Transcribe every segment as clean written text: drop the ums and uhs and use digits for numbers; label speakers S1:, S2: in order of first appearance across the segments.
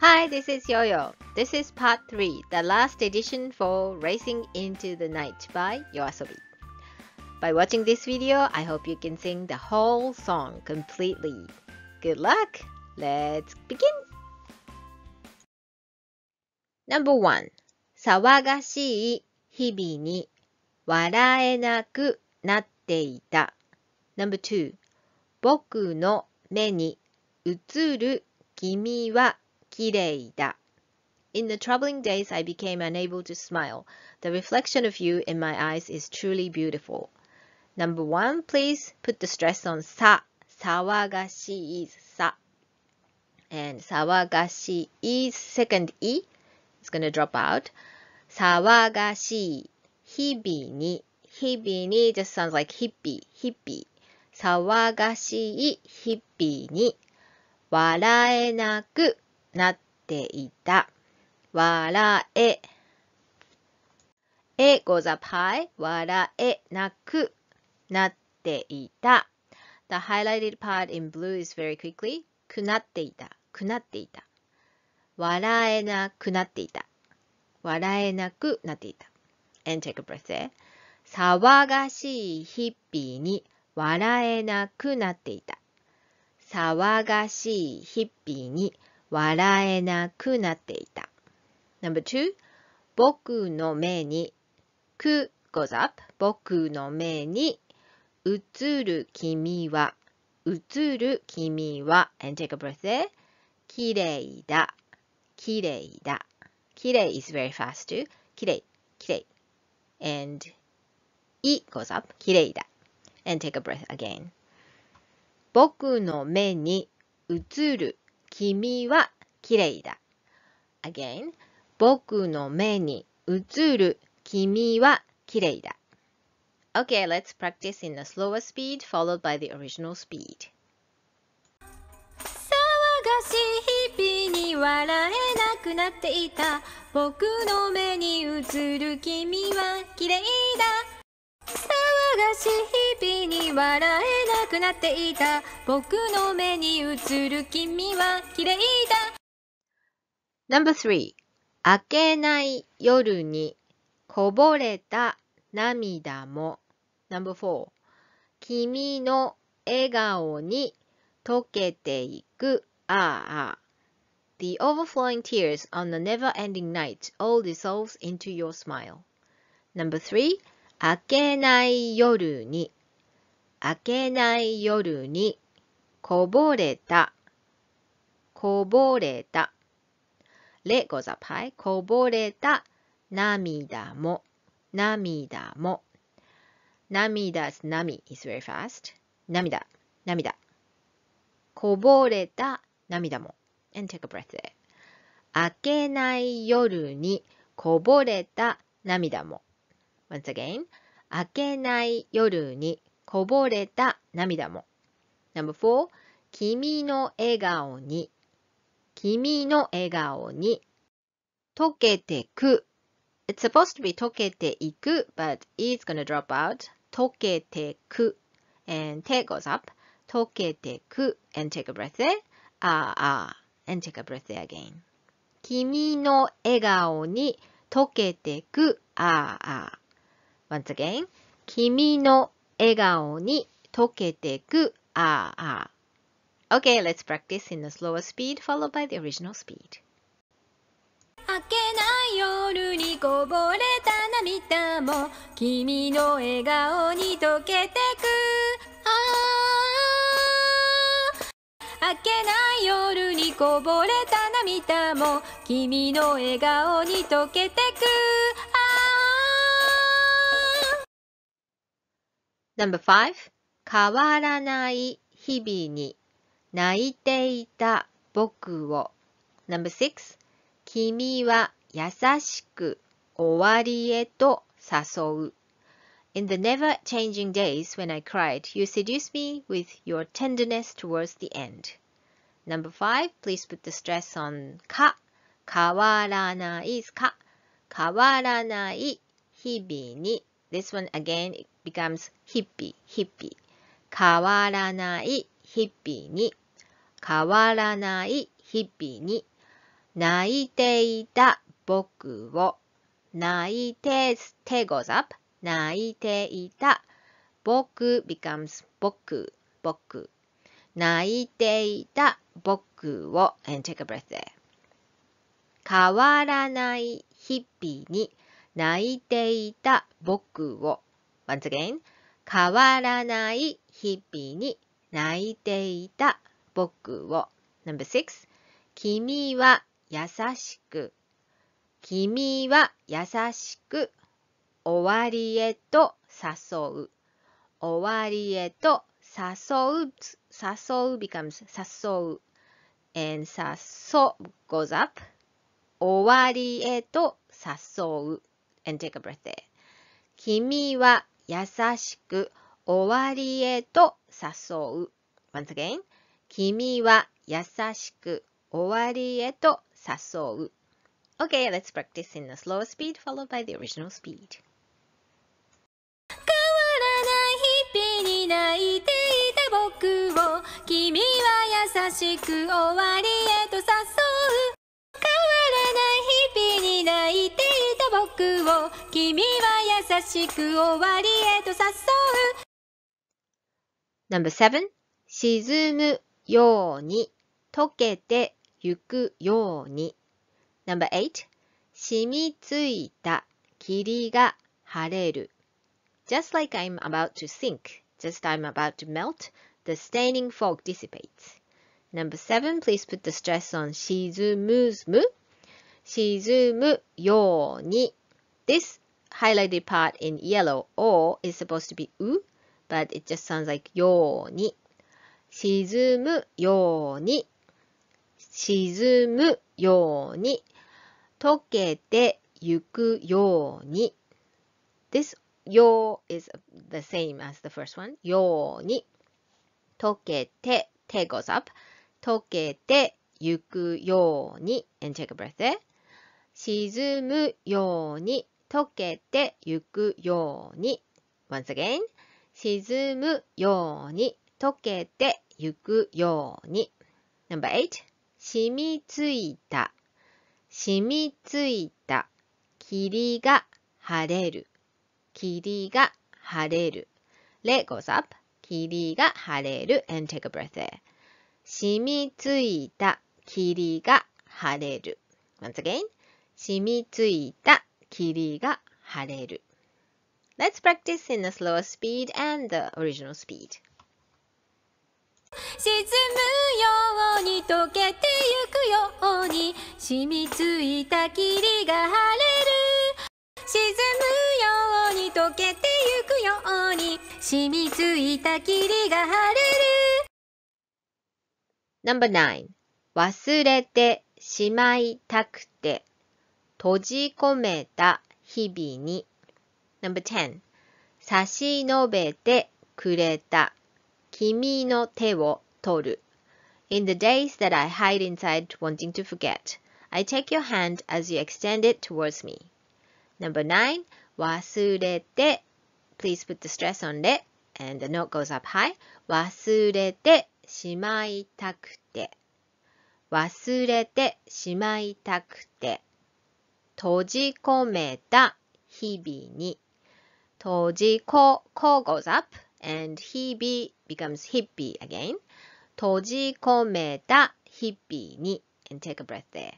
S1: Hi, this is Yoyo. This is part 3, the last edition for Racing into the Night by Yoasobi. By watching this video, I hope you can sing the whole song completely. Good luck! Let's begin! Number 1. 騒がしい日々に笑えなくなっていた。Number 2. 僕の目に映る君は綺麗だ。In the troubling days I became unable to smile. The reflection of you in my eyes is truly beautiful. Number 1, please put the stress on さ。騒がしいさ。And 騒がしい second E is going to drop out. 騒がしい日々に日々に just sounds like hippie. 騒がしい日々に笑えなくなっていた。笑え goes up high. 笑えなくなっていた。The highlighted part in blue is very quickly. くなっていた。くなっていた。笑えなくなっていた。笑えなくなっていた。And take a breath there. 騒がしい日々に笑えなくなっていた。騒がしい日々に笑えなくなっていた。Number 2. 僕の目にく goes up. 僕の目に映る君は映る君は and take a breath there. 綺麗だ。綺麗だ。綺麗 is very fast too. 綺麗。綺麗。and い goes up. 綺麗だ。and take a breath again. 僕の目に映る君は綺麗だ。Again. 僕の目に映る君は綺麗だ。Okay, let's practice in a slower speed followed by the original speed.
S2: 騒がしい日々に笑えなくなっていた。僕の目に映る君は綺麗だ。騒がしい日々に笑えなくなっていた。僕の目に映る君は綺麗だ。
S1: Number 3. 明けない夜にこぼれた涙も。Number 4. 君の笑顔に溶けていくああ。The overflowing tears on the never-ending night all dissolves into your smile. Number 3. 明けない夜に明けない夜にこぼれたこぼれたれ goes up high. こぼれた涙も涙も涙's 波 is very fast. 涙涙こぼれた涙も and take a breath there. 明けない夜にこぼれた涙も Once again. 明けない夜にこぼれた涙も Number 4. 君の笑顔に君の笑顔に溶けてく It's supposed to be 溶けていく but it's gonna drop out 溶けてく and 手 goes up 溶けてく and take a breath there and take a breath there again 君の笑顔に溶けてくOnce again 君の笑顔に溶けてくOkay, let's practice in a slower speed followed by the original speed.
S2: 明けない夜にこぼれた涙も君の笑顔に溶けてく明けない夜にこぼれた涙も君の笑顔に溶けてく
S1: Number 5. 変わらない日々に泣いていた僕を Number 6. 君は優しく終わりへと誘う In the never-changing days when I cried, you seduced me with your tenderness towards the end. Number 5. Please put the stress on か変わらないか変わらない日々に This one again it becomes hippie 変わらない日々に変わらない日々に泣いていた僕を。泣いて、手 goes up. 泣いていた。僕 becomes 僕。泣いていた僕を。And take a breath there. 変わらない日々に泣いていた僕を。Once again. 変わらない日々に泣いていた僕を。Number 6. 君は優しく。君は優しく終わりへと誘う。終わりへと誘う。誘う becomes 誘う。and 誘 goes up. 終わりへと誘う。and take a breath there. 君は優しく終わりへと誘う。Once again. 君は優しく終わりへと誘う。Okay, let's practice in a slower speed followed by the original speed.
S2: 変わらない日々に泣いていた僕を君は優しく終わりへと誘う。変わらない日々に泣いていた僕を君は優しく終わりへと誘う。
S1: Number 7. 沈むように溶けてゆくように。Number 8. 染みついた霧が晴れる。Just like I'm about to sink, just I'm about to melt, the staining fog dissipates. Number 7. Please put the stress on 沈む。沈むように。This highlighted part in yellow, or is supposed to be u, but it just sounds like ように。沈むように。沈むように。溶けてゆくように。This よ is the same as the first one. ように。溶けて、手 goes up. 溶けてゆくように。And take a breath there. 沈むように。溶けてゆくように。Once again. 沈むように。溶けてゆくように。Number 8. 染みついた。染みついた。霧が晴れる。霧が晴れる。Let goes up. 霧が晴れる。And take a breath there. 染みついた。霧が晴れる。Once again. 染みついた。霧が晴れる。Let's practice in a slower speed and the original speed.
S2: 沈むように溶けてゆくように染みついた霧が晴れる。沈むように溶けてゆくように染みついた霧が晴れる。
S1: Number 9. 忘れてしまいたくて閉じ込めた日々に。Number 10. 差し伸べてくれた君の手を取る。In the days that I hide inside wanting to forget, I take your hand as you extend it towards me. Number 9. 忘れて Please put the stress on it and the note goes up high. 忘れてしまいたくて。忘れてしまいたくて。閉じ込めた日々に。閉じこ goes up and 日々 becomes 日々 again. 閉じ込めた日々に and take a breath there.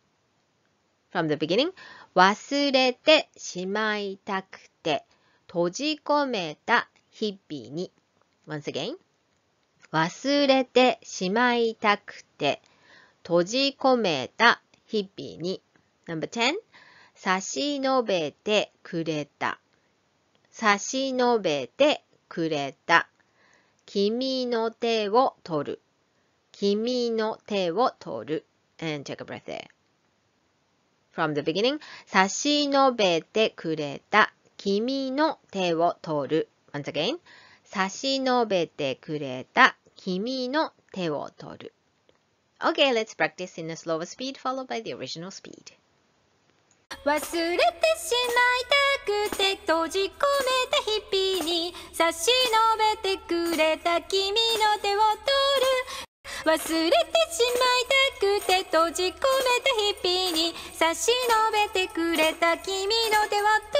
S1: From the beginning, 忘れてしまいたくて閉じ込めた日々に。Once again, 忘れてしまいたくて閉じ込めた日々に。Number 10, 差し伸べてくれた。差し伸べてくれた。君の手を取る。君の手を取る。And take a breath there. From the beginning, 差し伸べてくれた。君の手を取る。Once again, 差し伸べてくれた。君の手を取る。Okay, let's practice in a slower speed followed by the original speed.
S2: 忘れてしまいたくて閉じ込めた日々に差し伸べてくれた君の手を取る。 忘れてしまいたくて閉じ込めた日々に差し伸べてくれた君の手を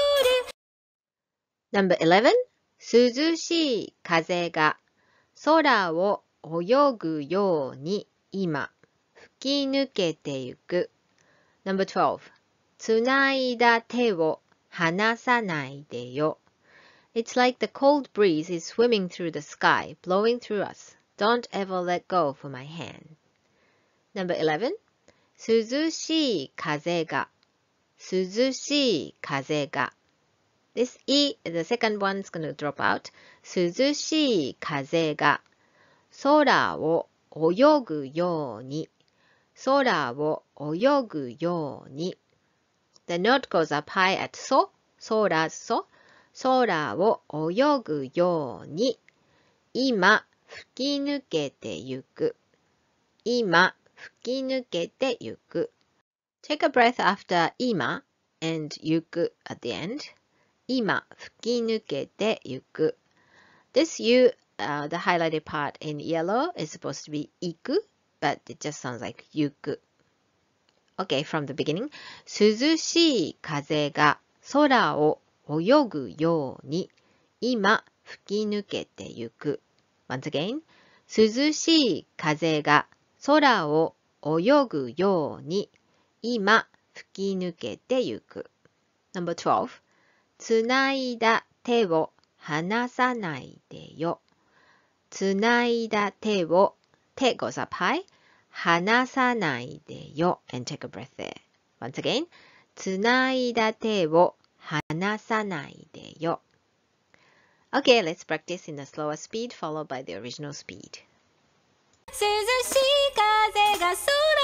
S2: 取る。
S1: No.11 涼しい風が空を泳ぐように今吹き抜けてゆく。No.12 つないだ手を離さないでよ。It's like the cold breeze is swimming through the sky, blowing through us. Don't ever let go for my hand. No.11 涼しい風が涼しい風が This E, the second one's going to drop out. 涼しい風が空を泳ぐように空を泳ぐように The note goes up high at so, 空そ空を泳ぐように今吹き抜けてゆく今吹き抜けてゆく Take a breath after 今 and ゆく at the end 今吹き抜けてゆく This you, the highlighted part in yellow is supposed to be 行く but it just sounds like ゆく Okay, from the beginning 涼しい風が空を泳ぐように今吹き抜けてゆく Once again 涼しい風が空を泳ぐように今吹き抜けてゆく No.12 つないだ手を離さないでよつないだ手を手 goes up high 離さないでよ and take a breath there Once again つないだ手を離さないでよ Okay, let's practice in a slower speed followed by the original speed
S2: 涼しい風が空を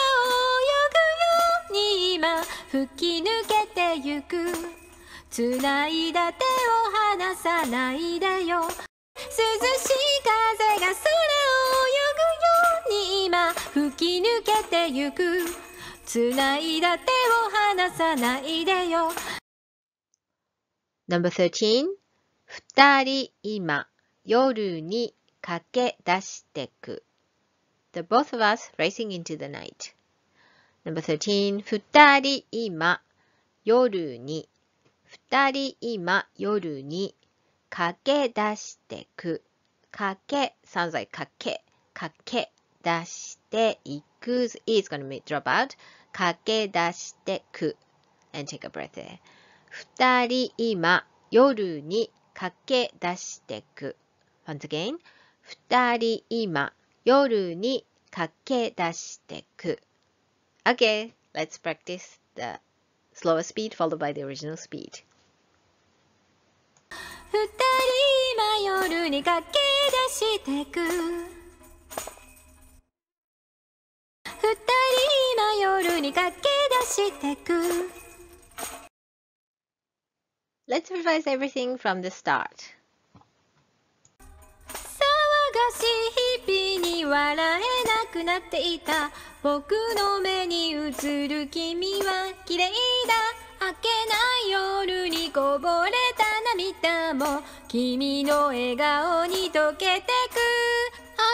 S2: 泳ぐように今吹き抜けてゆくつないだ手を離さないでよ涼しい風が空を泳ぐように今吹き抜けてゆくつないだ手を離さないでよ
S1: No.13 二人今夜に駆け出してく The both of us racing into the night No.13 二人今夜に二人今夜に駆け出してく駆け sounds like 駆け出していく E is going to drop out 駆け出してく and take a breath there 二人今夜に駆け出してく Once again 二人今夜に駆け出してく Okay, let's practice the slower speed followed by the original speed
S2: 二人今夜に駆け出してく二人今夜に駆け出してく
S1: Let's revise everything from the start
S2: 騒がしい日々に笑えなくなっていた僕の目に映る君は綺麗だ明けない夜にこぼれた涙も君の笑顔に溶けてくあ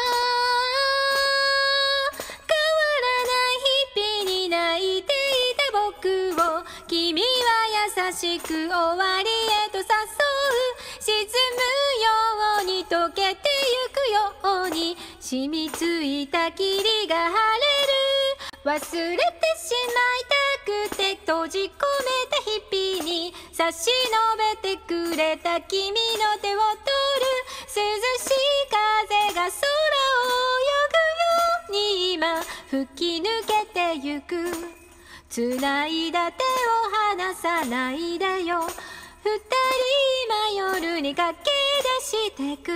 S2: あ変わらない日々に泣いていた僕を君は優しく終わりへと誘う沈むように溶けてゆくように染みついた霧が晴れる忘れてしまいたくて閉じ込めた日々に差し伸べてくれた君の手を取る涼しい風が空を泳ぐように今吹き抜けてゆくつないだ手を離さないでよ二人今夜に駆け出してく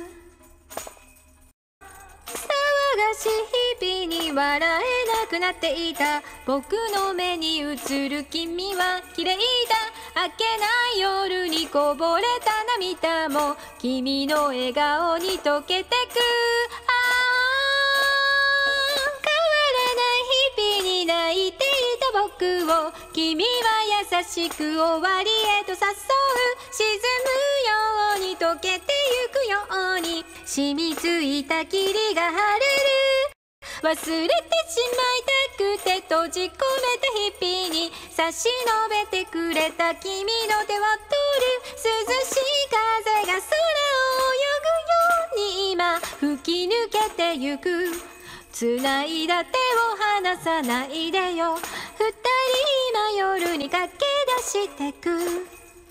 S2: 騒がしい日々に笑えなくなっていた僕の目に映る君は綺麗だ明けない夜にこぼれた涙も君の笑顔に溶けてくああ変わらない日々に泣いていた僕を君は優しく終わりへと誘う沈むように溶けてゆくように染みついた霧が晴れる忘れてしまいたくて閉じ込めた日々に差し伸べてくれた君の手を取る涼しい風が空を泳ぐように今吹き抜けてゆく繋いだ手を離さないでよ二人今夜に駆け出してく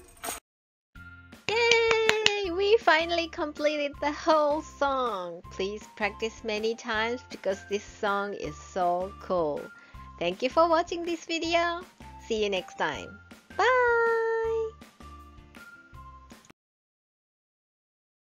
S1: Yay! We finally completed the whole song. Please practice many times because this song is so cool. Thank you for watching this video. See you next time. Bye!